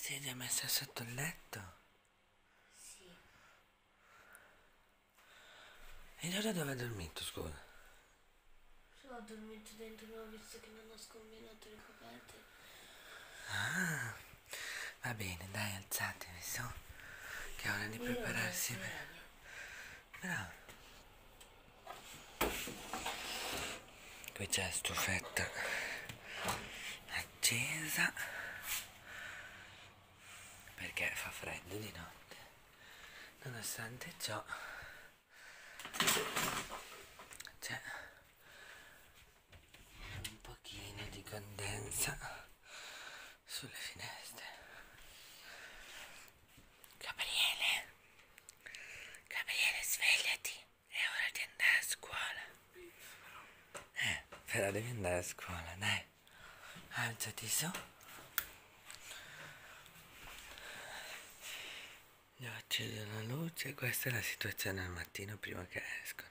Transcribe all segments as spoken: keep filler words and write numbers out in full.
sedia messa sotto il letto? Sì. E allora dove hai dormito, scusa? Io ho dormito dentro, ma ho visto che non ho scombinato le coperte. Ah, va bene, dai, alzatevi, su. Che è ora di Io prepararsi non per... Bravo. Qui c'è la stufetta accesa perché fa freddo di notte. Nonostante ciò c'è un pochino di condensa sulle finestre. Gabriele, Gabriele, svegliati, è ora di andare a scuola. Eh, però devi andare a scuola, dai. Alzati su. Io acceso la luce, questa è la situazione al mattino prima che escono.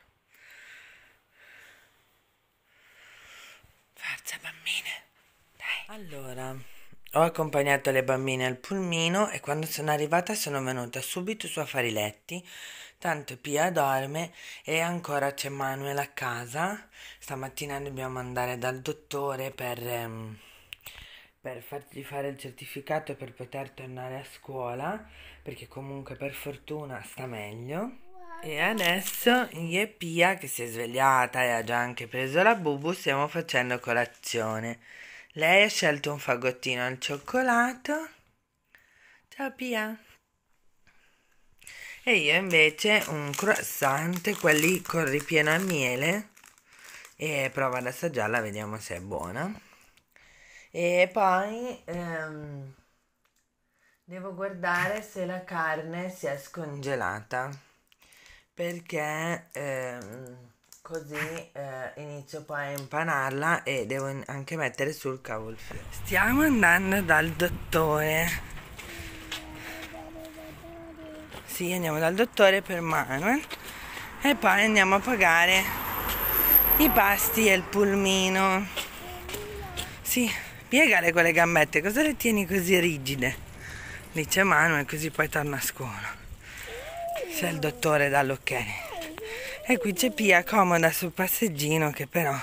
Forza bambine, dai. Allora, ho accompagnato le bambine al pulmino e quando sono arrivata sono venuta subito su a fare i letti. Tanto Pia dorme e ancora c'è Manuel a casa. Stamattina dobbiamo andare dal dottore per, ehm, per fargli fare il certificato per poter tornare a scuola, perché comunque per fortuna sta meglio. E adesso io e Pia, che si è svegliata e ha già anche preso la bubu, stiamo facendo colazione. Lei ha scelto un fagottino al cioccolato. Ciao Pia. E io invece un croissant, quelli con ripieno a miele, e provo ad assaggiarla, vediamo se è buona. E poi ehm, devo guardare se la carne si è scongelata, perché ehm, così eh, inizio poi a impanarla e devo anche mettere sul cavolfiore. Stiamo andando dal dottore. Sì, andiamo dal dottore per Manuel e poi andiamo a pagare i pasti e il pulmino. Sì, piegale quelle gambette, cosa le tieni così rigide? Lì c'è Manuel, così poi torna a scuola. Se il dottore dà l'ok. E qui c'è Pia comoda sul passeggino che però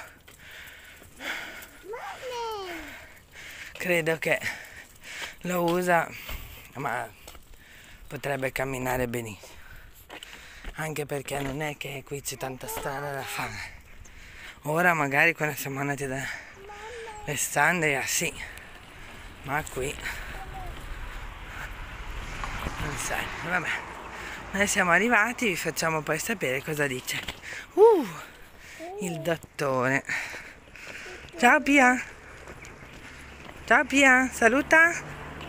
credo che lo usa, ma potrebbe camminare benissimo, anche perché non è che qui c'è tanta strada da fare. Ora magari quando siamo andati da Alessandria sì, ma qui non sai. Vabbè, noi siamo arrivati, vi facciamo poi sapere cosa dice uh, il dottore. Ciao Pia, ciao Pia, saluta.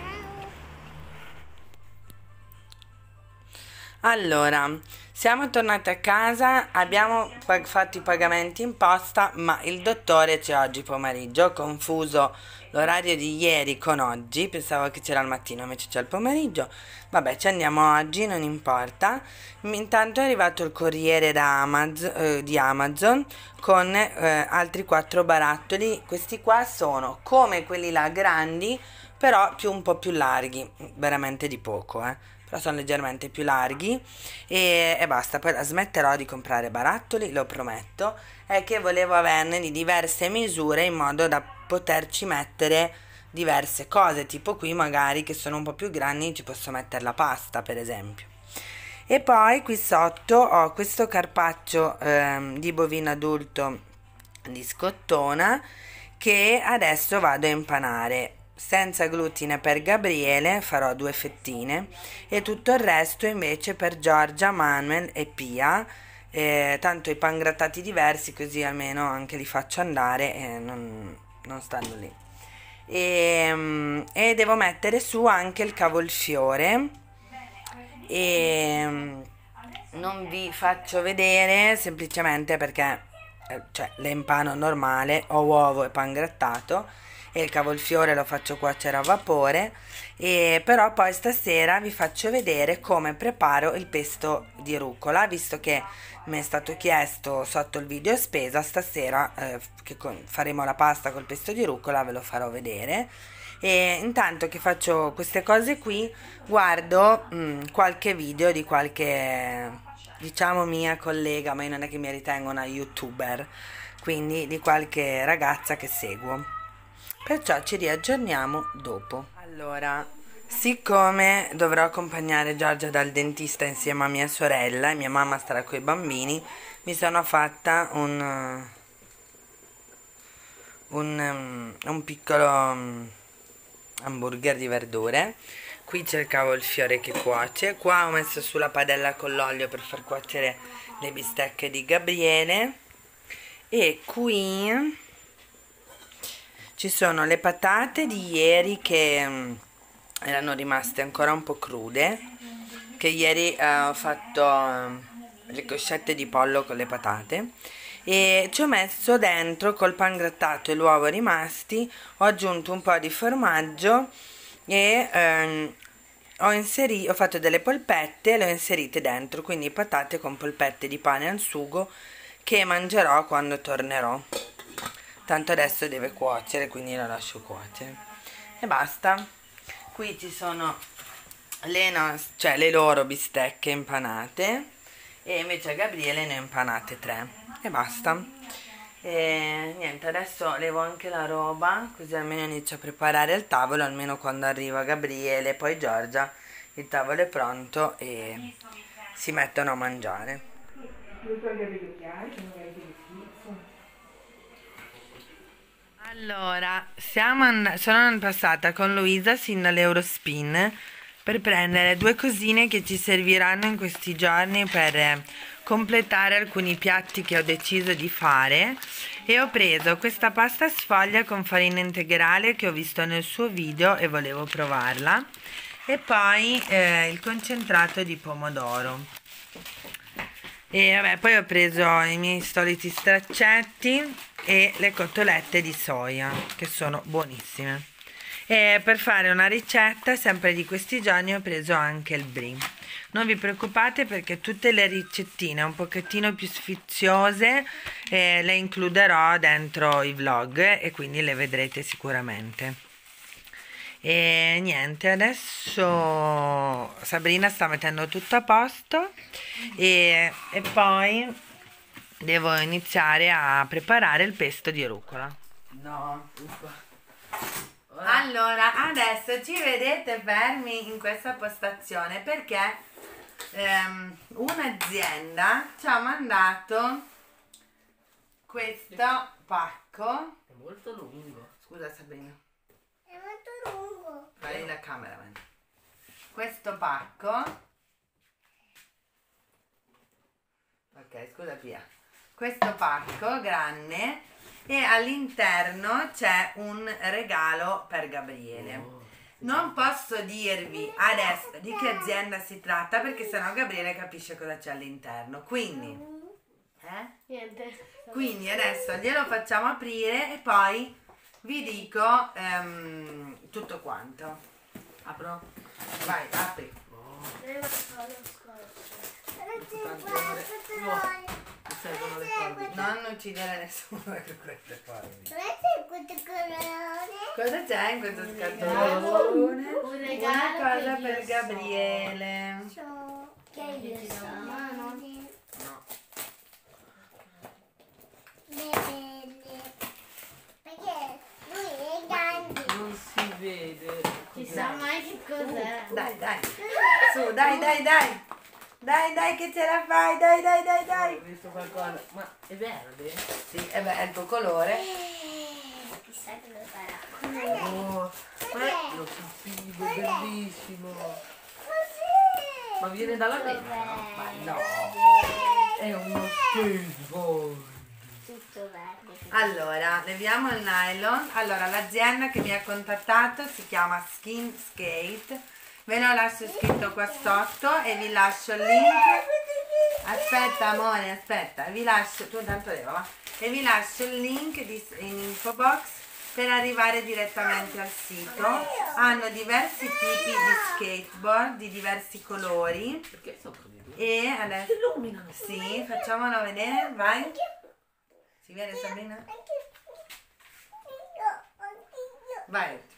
Allora, siamo tornati a casa, abbiamo fatto i pagamenti in posta, ma il dottore c'è oggi pomeriggio. Ho confuso l'orario di ieri con oggi, pensavo che c'era al mattino, invece c'è il pomeriggio. Vabbè, ci andiamo oggi, non importa. Intanto è arrivato il corriere da Amazon, eh, di Amazon con eh, altri quattro barattoli. Questi qua sono come quelli là grandi, però più un po' più larghi, veramente di poco, eh. Però sono leggermente più larghi e, e basta. Poi la smetterò di comprare barattoli, lo prometto. È che volevo averne di diverse misure in modo da poterci mettere diverse cose, tipo qui magari che sono un po' più grandi ci posso mettere la pasta, per esempio. E poi qui sotto ho questo carpaccio ehm, di bovino adulto di scottona che adesso vado a impanare. Senza glutine per Gabriele, farò due fettine, e tutto il resto invece per Giorgia, Manuel e Pia. Eh, tanto i pangrattati diversi, così almeno anche li faccio andare e non, non stanno lì. E, e devo mettere su anche il cavolfiore e non vi faccio vedere semplicemente perché eh, cioè, le impano normale, ho uovo e pangrattato e il cavolfiore lo faccio cuocere a vapore, e però poi stasera vi faccio vedere come preparo il pesto di rucola, visto che mi è stato chiesto sotto il video spesa. Stasera eh, che con, faremo la pasta col pesto di rucola, ve lo farò vedere. E intanto che faccio queste cose qui, guardo mh, qualche video di qualche, diciamo, mia collega, ma io non è che mi ritengo una youtuber, quindi di qualche ragazza che seguo. Perciò ci riaggiorniamo dopo. Allora, siccome dovrò accompagnare Giorgia dal dentista insieme a mia sorella e mia mamma starà con i bambini, mi sono fatta un, un, um, un piccolo um, hamburger di verdure. Qui cercavo il fiore che cuoce. Qua ho messo sulla padella con l'olio per far cuocere le bistecche di Gabriele. E qui ci sono le patate di ieri che um, erano rimaste ancora un po' crude, che ieri uh, ho fatto uh, le coscette di pollo con le patate e ci ho messo dentro col pan grattato e l'uovo rimasti, ho aggiunto un po' di formaggio e um, ho, inserito, ho fatto delle polpette e le ho inserite dentro, quindi patate con polpette di pane al sugo che mangerò quando tornerò. Tanto adesso deve cuocere, quindi la lascio cuocere e basta. Qui ci sono le, nos- cioè le loro bistecche impanate e invece a Gabriele ne ho impanate tre e basta. E niente, adesso levo anche la roba così almeno inizio a preparare il tavolo, almeno quando arriva Gabriele, poi Giorgia, il tavolo è pronto e si mettono a mangiare. Allora, siamo and- sono passata con Luisa sin dall'Eurospin per prendere due cosine che ci serviranno in questi giorni per eh, completare alcuni piatti che ho deciso di fare e ho preso questa pasta sfoglia con farina integrale che ho visto nel suo video e volevo provarla e poi eh, il concentrato di pomodoro. E vabbè, poi ho preso i miei soliti straccetti e le cotolette di soia che sono buonissime. E per fare una ricetta sempre di questi giorni ho preso anche il brie. Non vi preoccupate perché tutte le ricettine un pochettino più sfiziose eh, le includerò dentro i vlog e quindi le vedrete sicuramente. E niente, adesso Sabrina sta mettendo tutto a posto e, e poi devo iniziare a preparare il pesto di rucola. No, allora adesso ci vedete fermi in questa postazione perché ehm, un'azienda ci ha mandato questo pacco. È molto lungo. Scusa Sabrina. È molto lungo. Fai la cameraman. Questo pacco. Ok, scusa Pia. Questo pacco grande e all'interno c'è un regalo per Gabriele. Non posso dirvi adesso di che azienda si tratta perché sennò Gabriele capisce cosa c'è all'interno. Quindi, eh? Niente. Quindi adesso glielo facciamo aprire e poi vi dico ehm, tutto quanto. Apro? Vai, apri. Devo fare lo scorso. Mi servono le forbici. Non uccidere nessuno con queste forbici. Vedete questo colore? Cosa c'è in questo regalo. scatolone? Un regalo Una cosa che per io so. Gabriele. Che io so. No. Perché lui è grande. Non si vede. Chissà mai che cos'è. Dai, dai. Su, dai, dai, dai. Dai, dai, che ce la fai. Dai, dai, dai, dai. Ho visto qualcosa. Ma è verde? Sì, e beh, è il tuo colore. Chissà cosa sarà. Oh, ma lo sapevo, bellissimo. Così. Ma viene dalla penna? Ma no. È uno skateboard. Tutto verde. Allora, leviamo il nylon. Allora, l'azienda che mi ha contattato si chiama Skin Skate. Ve lo lascio scritto qua sotto e vi lascio il link. Aspetta amore, aspetta, vi lascio, tu intanto leva, va? E vi lascio il link di, in info box per arrivare direttamente al sito. Hanno diversi tipi di skateboard di diversi colori. Perché sopra di due? E adesso Si illuminano. sì, facciamolo vedere, vai. Si vede Sabrina? Vai,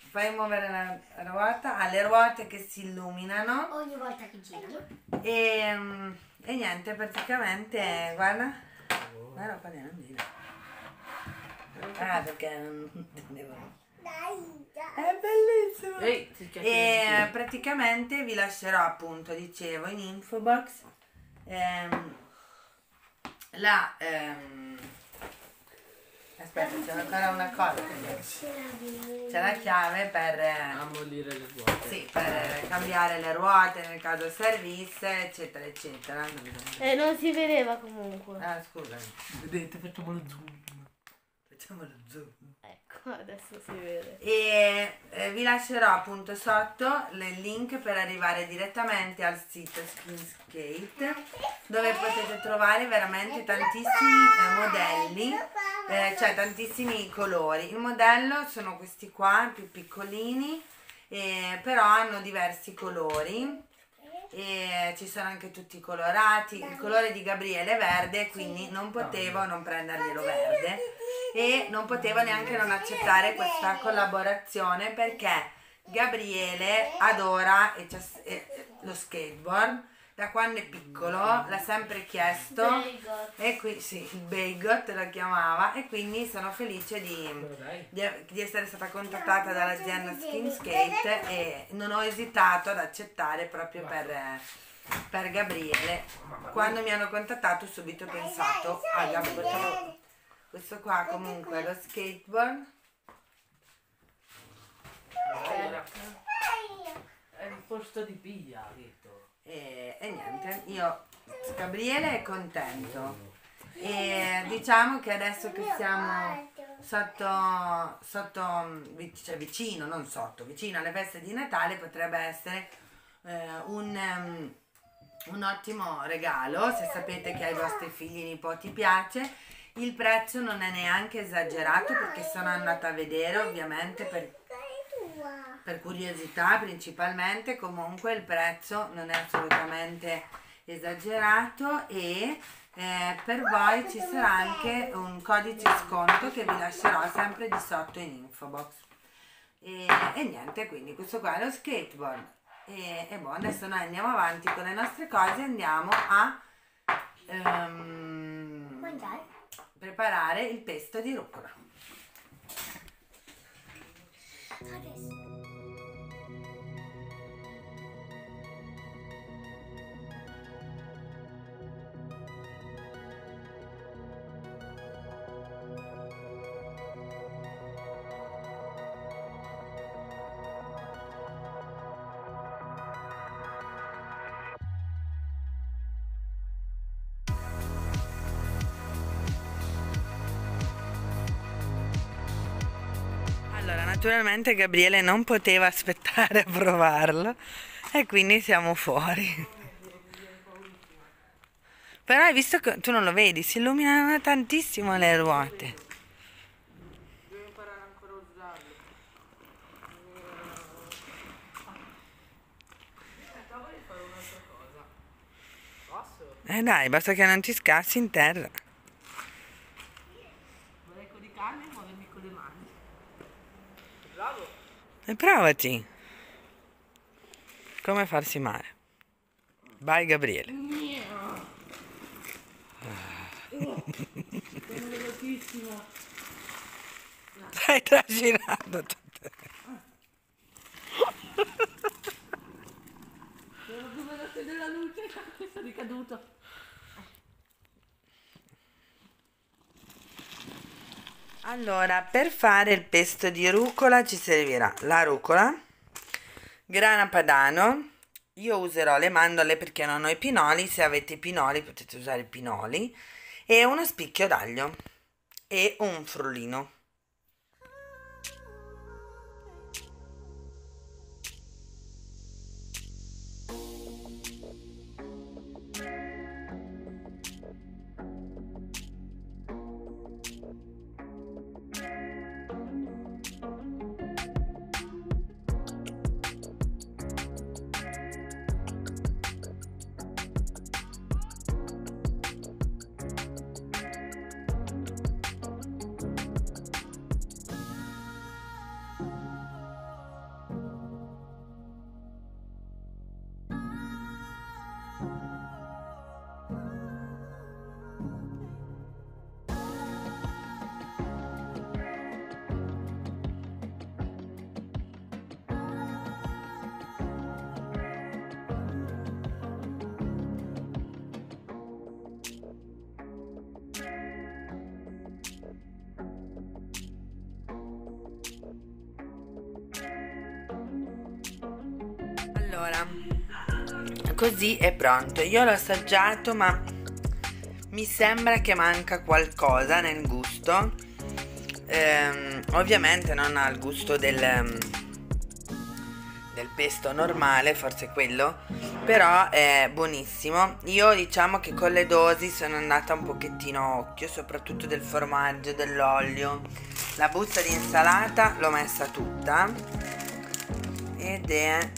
fai muovere la ruota, ha le ruote che si illuminano Ogni volta che girano. e, mm, e niente, praticamente, guarda, guarda qua non gira. Ah, perché non intendevo. È bellissimo. Ehi, ti chiacchieri E insieme. praticamente vi lascerò, appunto, dicevo, in info box ehm, la ehm, aspetta, c'è ancora una cosa, c'è la chiave per eh, Ammolire le ruote. sì, per cambiare le ruote nel caso servisse, eccetera eccetera. Eh, non si vedeva comunque. Ah, scusami, Vedete, facciamo lo zoom. facciamo lo zoom. Ecco, adesso si vede. E eh, vi lascerò appunto sotto il link per arrivare direttamente al sito Skinscape, dove potete trovare veramente tantissimi eh, modelli, eh, cioè tantissimi colori. Il modello sono questi qua, più piccolini, eh, però hanno diversi colori. E ci sono anche tutti colorati. Il colore di Gabriele è verde, quindi non potevo non prenderglielo verde e non potevo neanche non accettare questa collaborazione, perché Gabriele adora e c'ha- e- lo skateboard da quando è piccolo, l'ha sempre chiesto e qui sì, il Baygot lo chiamava, e quindi sono felice di di, di essere stata contattata dall'azienda Skinscape e non ho esitato ad accettare proprio per, eh, per Gabriele. Quando mi hanno contattato ho subito pensato a Gabriele. Questo qua comunque è lo skateboard. Allora, è il posto di piglia, ha detto. E, e niente, io, Gabriele è contento e diciamo che adesso che siamo sotto, sotto cioè vicino, non sotto, vicino alle feste di Natale, potrebbe essere eh, un, um, un ottimo regalo, se sapete che ai vostri figli e nipoti piace. Il prezzo non è neanche esagerato, perché sono andata a vedere, ovviamente per per curiosità principalmente. Comunque il prezzo non è assolutamente esagerato e eh, per voi ci sarà anche un codice sconto che vi lascerò sempre di sotto in info box. E, e niente, quindi questo qua è lo skateboard e, e boh, adesso noi andiamo avanti con le nostre cose e andiamo a ehm, Mangiare. preparare il pesto di rucola. Adesso. Allora, naturalmente Gabriele non poteva aspettare a provarlo e quindi siamo fuori. Però hai visto che tu non lo vedi, si illuminano tantissimo le ruote. Devo imparare ancora a usarlo. Aspetta, voglio fare un'altra cosa. Posso? Eh dai, basta che non ti scassi in terra. Vorrei coricarmi e muovermi con le mani. Bravo. E provati. Come farsi male. Vai Gabriele. Sono velocissimo. Stai trascinando tutto. Sono più veloce della luce. Sono ricaduto. Allora, per fare il pesto di rucola ci servirà la rucola, grana padano. Io userò le mandorle perché non ho i pinoli, se avete i pinoli potete usare i pinoli, e uno spicchio d'aglio e un frullino. Allora, così è pronto. Io l'ho assaggiato, ma mi sembra che manca qualcosa nel gusto. Ehm, ovviamente non ha il gusto del, del pesto normale, forse quello, però è buonissimo. Io diciamo che con le dosi sono andata un pochettino a occhio, soprattutto del formaggio, dell'olio. La busta di insalata l'ho messa tutta ed è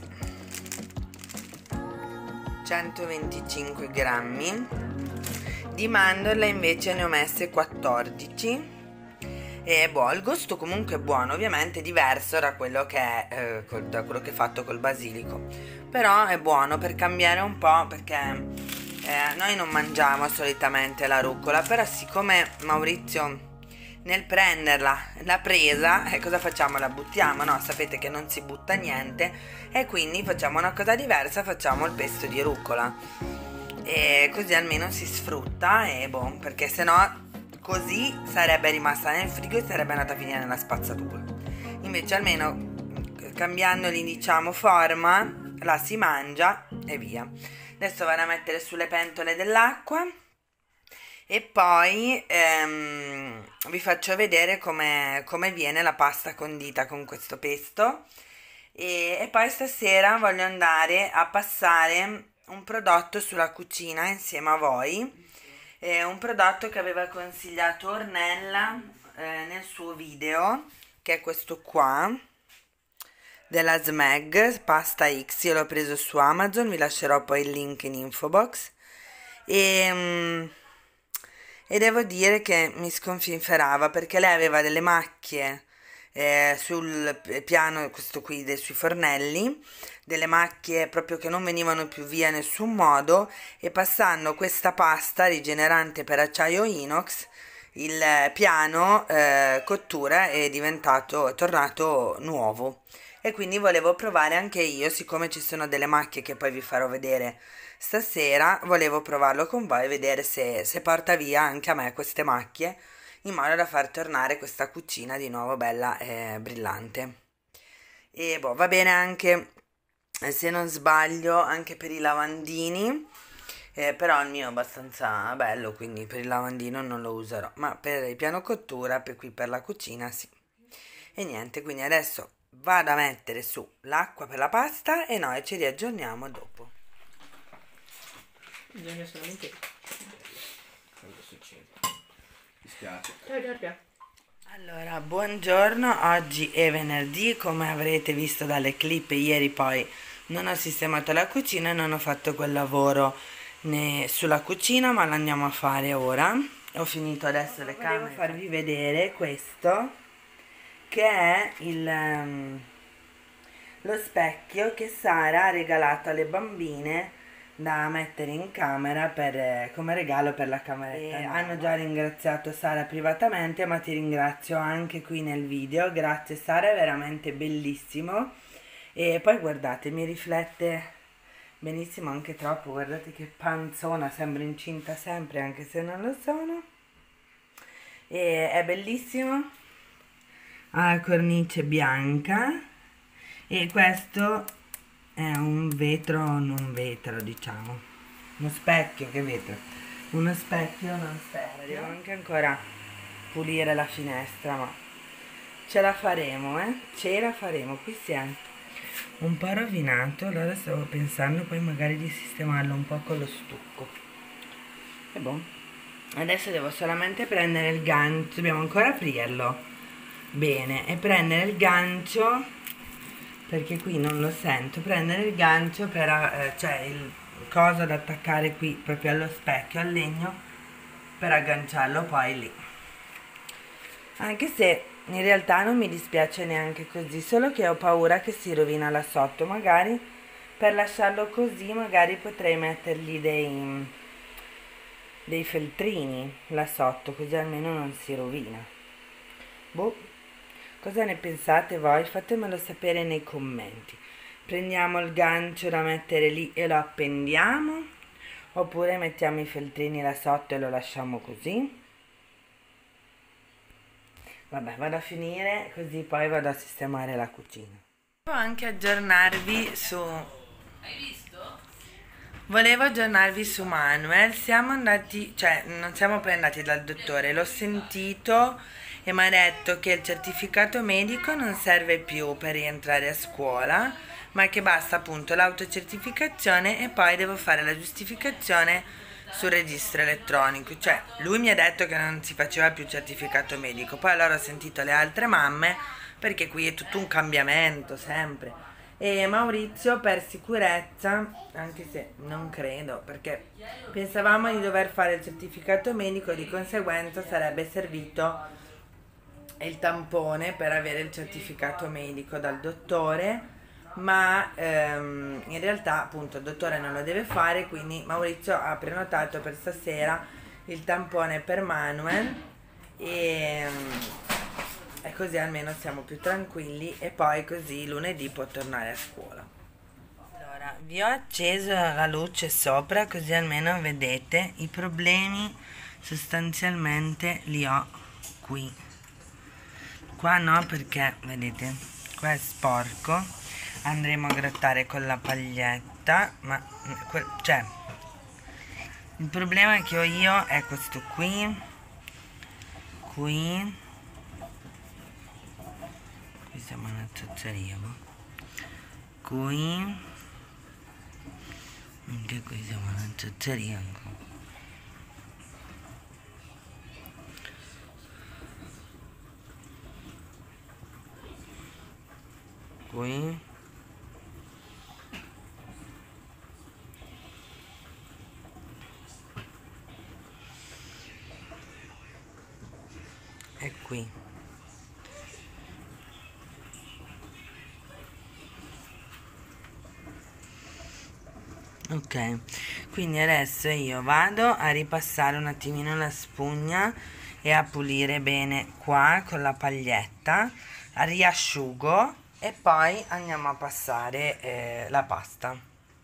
centoventicinque grammi. Di mandorla invece ne ho messe quattordici. E boh, il gusto comunque è buono, ovviamente diverso da quello che è eh, col, da quello che è fatto col basilico, però è buono per cambiare un po', perché eh, noi non mangiamo solitamente la rucola, però siccome Maurizio nel prenderla l'ha presa, e eh, cosa facciamo? La buttiamo? No, sapete che non si butta niente, e quindi facciamo una cosa diversa, facciamo il pesto di rucola, e così almeno si sfrutta, e boh, perché sennò così sarebbe rimasta nel frigo e sarebbe andata a finire nella spazzatura. Invece almeno cambiandoli, diciamo, forma, la si mangia e via. Adesso vado a mettere sulle pentole dell'acqua e poi ehm, vi faccio vedere come, come viene la pasta condita con questo pesto. E, e poi stasera voglio andare a passare un prodotto sulla cucina insieme a voi. È un prodotto che aveva consigliato Ornella eh, nel suo video, che è questo qua, della Smeg, Pasta X. Io l'ho preso su Amazon, vi lascerò poi il link in info box. E, um, e devo dire che mi sconfinferava, perché lei aveva delle macchie eh, sul piano, questo qui, dei, sui fornelli, delle macchie proprio che non venivano più via in nessun modo, e passando questa pasta rigenerante per acciaio inox, il piano eh, cottura è diventato, è tornato nuovo, e quindi volevo provare anche io, siccome ci sono delle macchie che poi vi farò vedere stasera, volevo provarlo con voi e vedere se, se porta via anche a me queste macchie, in modo da far tornare questa cucina di nuovo bella e brillante. E boh, va bene anche, se non sbaglio, anche per i lavandini, eh, però il mio è abbastanza bello, quindi per il lavandino non lo userò, ma per il piano cottura, per qui per la cucina sì. E niente, quindi adesso vado a mettere su l'acqua per la pasta e noi ci riaggiorniamo dopo. Bisogna solamente... Cosa succede? Mi spiace. Allora, buongiorno, oggi è venerdì, come avrete visto dalle clip, ieri poi non ho sistemato la cucina e non ho fatto quel lavoro né sulla cucina, ma l'andiamo a fare ora. Ho finito adesso le camere. Volevo farvi vedere questo, che è il, um, lo specchio che Sara ha regalato alle bambine da mettere in camera per, eh, come regalo per la cameretta. E hanno già ringraziato Sara privatamente, ma ti ringrazio anche qui nel video. Grazie Sara, è veramente bellissimo. E poi guardate, mi riflette benissimo, anche troppo, guardate che panzona, sembro incinta sempre anche se non lo sono. E è bellissimo, ha la cornice bianca e questo è un vetro, non vetro diciamo, uno specchio, che vetro, uno specchio non specchio. Devo anche ancora pulire la finestra, ma ce la faremo, eh, ce la faremo. Qui si è un po' rovinato, allora stavo pensando poi magari di sistemarlo un po' con lo stucco. E boh, adesso devo solamente prendere il gancio, dobbiamo ancora aprirlo bene e prendere il gancio, perché qui non lo sento, prendere il gancio per, eh, cioè il coso da attaccare qui proprio allo specchio, al legno, per agganciarlo poi lì. Anche se in realtà non mi dispiace neanche così, solo che ho paura che si rovina là sotto. Magari per lasciarlo così magari potrei mettergli dei, dei feltrini là sotto, così almeno non si rovina. Boh. Cosa ne pensate voi? Fatemelo sapere nei commenti. Prendiamo il gancio da mettere lì e lo appendiamo, oppure mettiamo i feltrini là sotto e lo lasciamo così? Vabbè, vado a finire così poi vado a sistemare la cucina. Devo anche aggiornarvi su Volevo aggiornarvi su Manuel. Siamo andati, cioè non siamo poi andati dal dottore, l'ho sentito e mi ha detto che il certificato medico non serve più per rientrare a scuola, ma che basta appunto l'autocertificazione e poi devo fare la giustificazione sul registro elettronico. Cioè lui mi ha detto che non si faceva più certificato medico, poi allora ho sentito le altre mamme perché qui è tutto un cambiamento sempre. E Maurizio per sicurezza, anche se non credo, perché pensavamo di dover fare il certificato medico, di conseguenza sarebbe servito il tampone per avere il certificato medico dal dottore, ma ehm, in realtà appunto il dottore non lo deve fare, quindi Maurizio ha prenotato per stasera il tampone per Manuel e... e così almeno siamo più tranquilli e poi così lunedì può tornare a scuola. Allora, vi ho acceso la luce sopra così almeno vedete. I problemi sostanzialmente li ho qui. Qua no, perché vedete, qua è sporco, andremo a grattare con la paglietta, ma cioè il problema che ho io è questo qui, qui. Siamo una zozzeria, qui anche qui siamo una zozzeria ancora. Qui e qui. Ok, quindi adesso io vado a ripassare un attimino la spugna e a pulire bene qua con la paglietta, riasciugo e poi andiamo a passare eh, la pasta.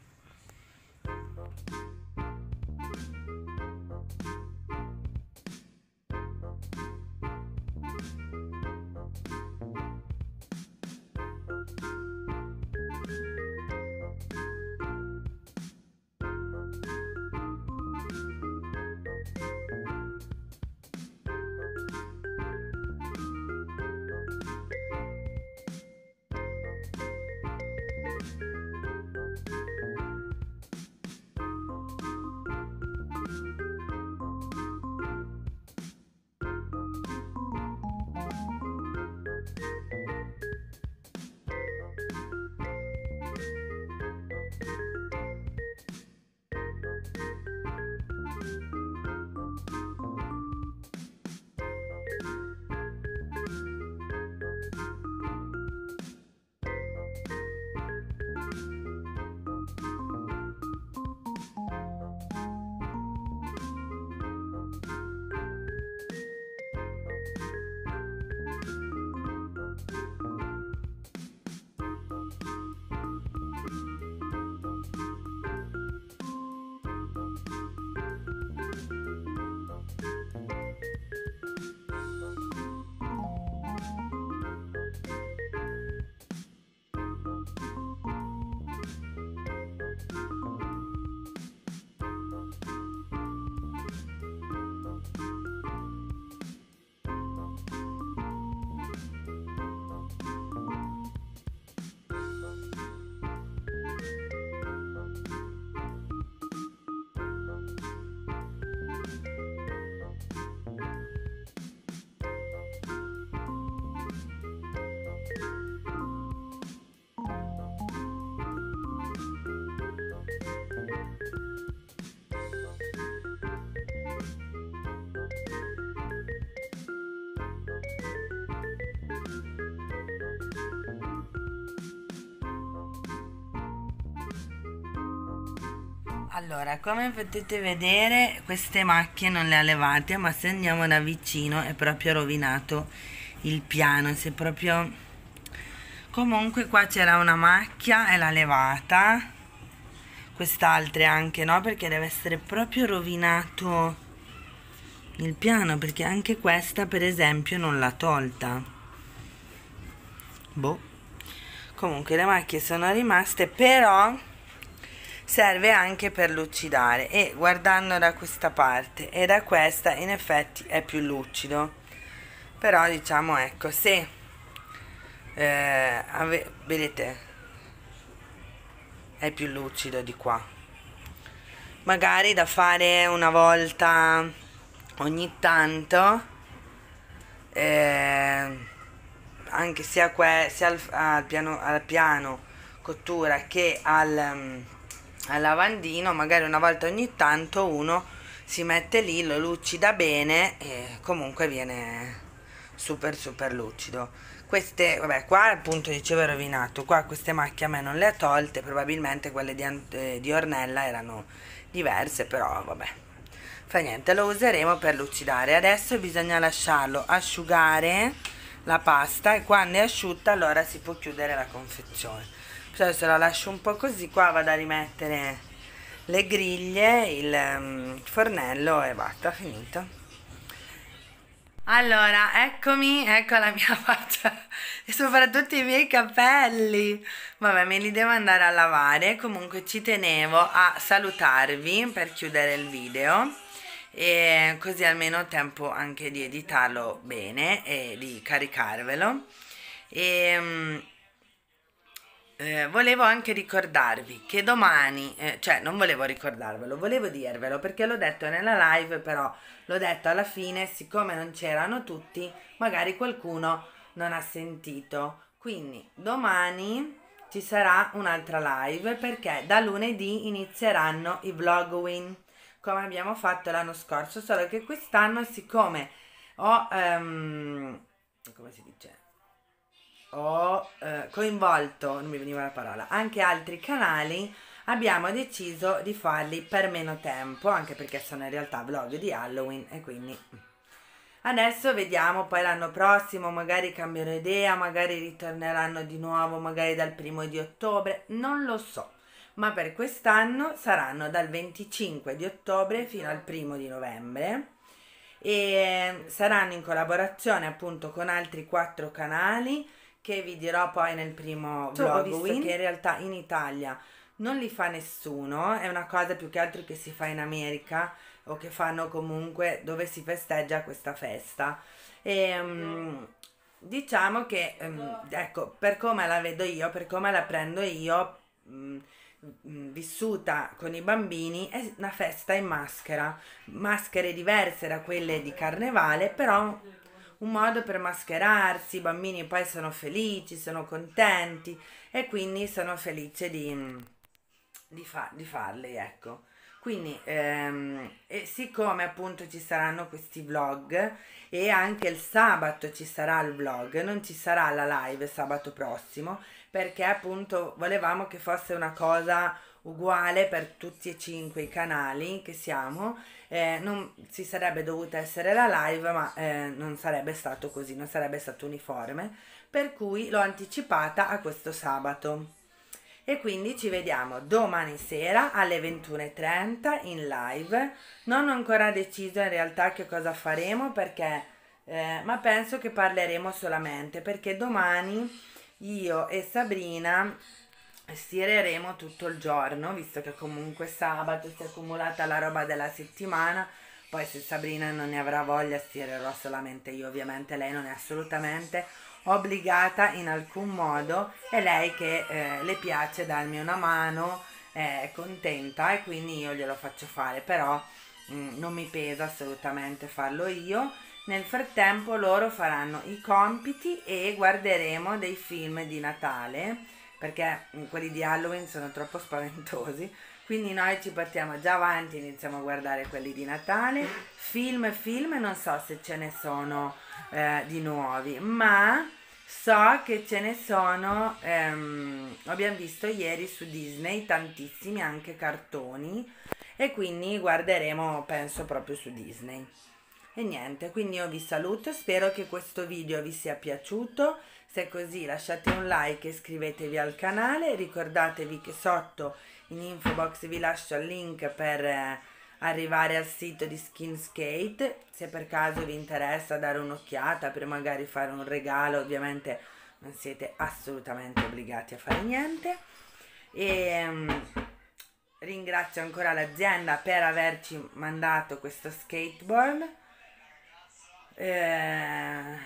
Allora, come potete vedere queste macchie non le ha levate, ma se andiamo da vicino è proprio rovinato il piano, si è proprio... Comunque qua c'era una macchia e l'ha levata, quest'altra anche no, perché deve essere proprio rovinato il piano, perché anche questa per esempio non l'ha tolta. Boh. Comunque le macchie sono rimaste, però serve anche per lucidare, e guardando da questa parte e da questa in effetti è più lucido, però diciamo, ecco, se eh, ave- vedete, è più lucido di qua, magari da fare una volta ogni tanto, eh, anche sia, que- sia al, al piano, al piano cottura che al, um, al lavandino, magari una volta ogni tanto uno si mette lì, lo lucida bene e comunque viene super super lucido. Queste, vabbè, qua appunto dicevo è rovinato, qua queste macchie a me non le ha tolte, probabilmente quelle di, eh, di Ornella erano diverse, però vabbè, fa niente, lo useremo per lucidare. Adesso bisogna lasciarlo asciugare la pasta, e quando è asciutta allora si può chiudere la confezione. Adesso la lascio un po' così, qua vado a rimettere le griglie, il um, fornello e basta, finito. Allora, eccomi, ecco la mia faccia e soprattutto i miei capelli. Vabbè, me li devo andare a lavare. Comunque ci tenevo a salutarvi per chiudere il video, e così almeno ho tempo anche di editarlo bene e di caricarvelo. E um, eh, volevo anche ricordarvi che domani, eh, cioè non volevo ricordarvelo, volevo dirvelo perché l'ho detto nella live, però l'ho detto alla fine, siccome non c'erano tutti, magari qualcuno non ha sentito. Quindi domani ci sarà un'altra live, perché da lunedì inizieranno i vlogwin, come abbiamo fatto l'anno scorso, solo che quest'anno, siccome ho, um, come si dice, ho eh, coinvolto, non mi veniva la parola, anche altri canali, abbiamo deciso di farli per meno tempo, anche perché sono in realtà vlog di Halloween, e quindi adesso vediamo, poi l'anno prossimo magari cambiano idea, magari ritorneranno di nuovo, magari dal primo di ottobre, non lo so, ma per quest'anno saranno dal venticinque di ottobre fino al primo di novembre, e saranno in collaborazione appunto con altri quattro canali che vi dirò poi nel primo vlog. Ho visto che in realtà in Italia non li fa nessuno, è una cosa più che altro che si fa in America, o che fanno comunque dove si festeggia questa festa. E um, diciamo che um, ecco, per come la vedo io, per come la prendo io, um, vissuta con i bambini, è una festa in maschera, maschere diverse da quelle di carnevale, però un modo per mascherarsi. I bambini poi sono felici, sono contenti, e quindi sono felice di, di, fa, di farli, ecco. Quindi ehm, e siccome appunto ci saranno questi vlog, e anche il sabato ci sarà il vlog, non ci sarà la live sabato prossimo, perché appunto volevamo che fosse una cosa uguale per tutti e cinque i canali che siamo. Eh, non si sarebbe dovuta essere la live, ma eh, non sarebbe stato così, non sarebbe stato uniforme, per cui l'ho anticipata a questo sabato. E quindi ci vediamo domani sera alle ventuno e trenta in live. Non ho ancora deciso in realtà che cosa faremo, perché eh, ma penso che parleremo solamente, perché domani io e Sabrina stireremo tutto il giorno, visto che comunque sabato si è accumulata la roba della settimana. Poi se Sabrina non ne avrà voglia stirerò solamente io, ovviamente lei non è assolutamente obbligata in alcun modo, è lei che eh, le piace darmi una mano, è contenta, e quindi io glielo faccio fare, però mh, non mi pesa assolutamente farlo io. Nel frattempo loro faranno i compiti e guarderemo dei film di Natale, perché quelli di Halloween sono troppo spaventosi, quindi noi ci portiamo già avanti, iniziamo a guardare quelli di Natale. Film film non so se ce ne sono eh, di nuovi, ma so che ce ne sono, ehm, abbiamo visto ieri su Disney tantissimi anche cartoni, e quindi guarderemo penso proprio su Disney. E niente, quindi io vi saluto, spero che questo video vi sia piaciuto. Se è così lasciate un like e iscrivetevi al canale, ricordatevi che sotto in info box vi lascio il link per eh, arrivare al sito di Skinscape, se per caso vi interessa dare un'occhiata per magari fare un regalo. Ovviamente non siete assolutamente obbligati a fare niente, e ringrazio ancora l'azienda per averci mandato questo skateboard. Eh,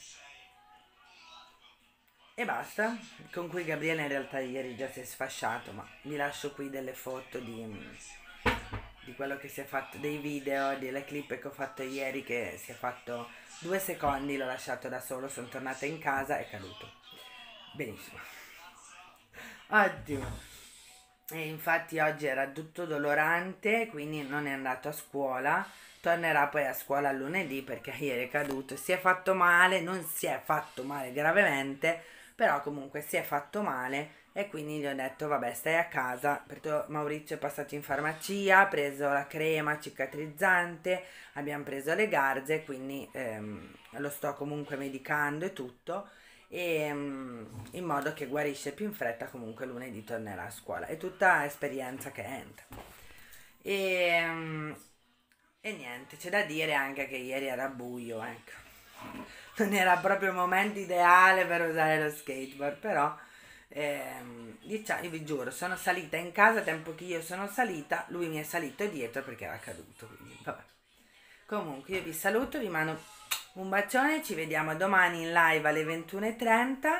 e basta, con cui Gabriele in realtà ieri già si è sfasciato, ma vi lascio qui delle foto di, di quello che si è fatto, dei video, delle clip che ho fatto ieri, che si è fatto due secondi, l'ho lasciato da solo, sono tornata in casa, è caduto. Benissimo. Ottimo. E infatti oggi era tutto dolorante, quindi non è andato a scuola. Tornerà poi a scuola lunedì perché ieri è caduto. Si è fatto male, non si è fatto male gravemente, però comunque si è fatto male e quindi gli ho detto vabbè, stai a casa, perché Maurizio è passato in farmacia, ha preso la crema cicatrizzante, abbiamo preso le garze, quindi ehm, lo sto comunque medicando e tutto, e um, in modo che guarisce più in fretta. Comunque lunedì tornerà a scuola, è tutta esperienza che entra. E, um, e niente, c'è da dire anche che ieri era buio, ecco, non era proprio il momento ideale per usare lo skateboard, però ehm, diciamo, io vi giuro, sono salita in casa, tempo che io sono salita, lui mi è salito dietro perché era caduto, quindi vabbè. Comunque io vi saluto, vi mando un bacione, ci vediamo domani in live alle ventuno e trenta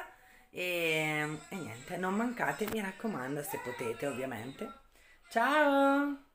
e, e niente, non mancate, mi raccomando, se potete ovviamente. Ciao!